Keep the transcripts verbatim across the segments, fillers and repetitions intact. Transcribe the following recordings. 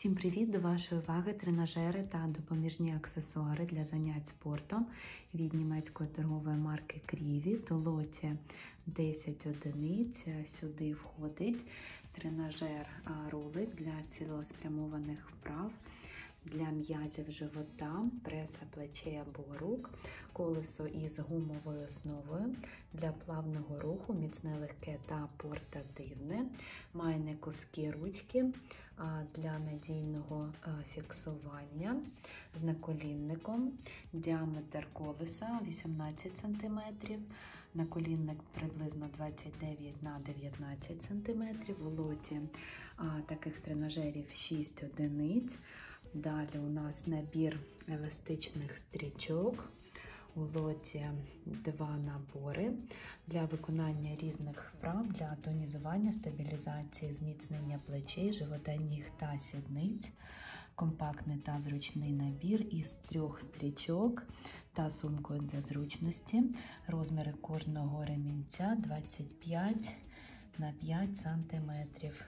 Всім привіт! До вашої уваги тренажери та допоміжні аксесуари для занять спортом від німецької торгової марки Крівіт. У лоті десять одиниць. Сюди входить тренажер-ролик для цілеспрямованих вправ, для м'язів живота, преса плечей або рук, колесо із гумовою основою для плавного руху, міцне, легке та портативне, має ковські ручки для надійного фіксування з наколінником, діаметр колеса вісімнадцять сантиметрів, наколінник приблизно двадцять дев'ять на дев'ятнадцять сантиметрів. У лоті таких тренажерів шість одиниць. Далі у нас набір еластичних стрічок. У лоті два набори для виконання різних вправ, для тонізування, стабілізації, зміцнення плечей, живота, ніг та сідниць. Компактний та зручний набір із трьох стрічок та сумкою для зручності. Розміри кожного ремінця двадцять п'ять на п'ять сантиметрів.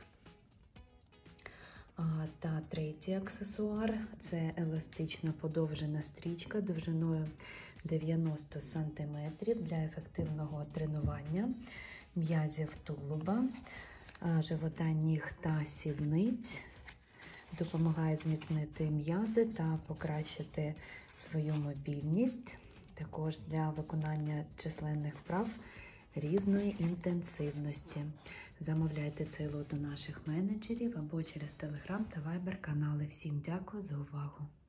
Та третій аксесуар – це еластична подовжена стрічка довжиною дев'яносто сантиметрів для ефективного тренування м'язів тулуба, живота, ніг та сідниць. Допомагає зміцнити м'язи та покращити свою мобільність. Також для виконання численних вправ різної інтенсивності. Замовляйте цей лот у наших менеджерів або через Telegram та Viber канали. Всім дякую за увагу!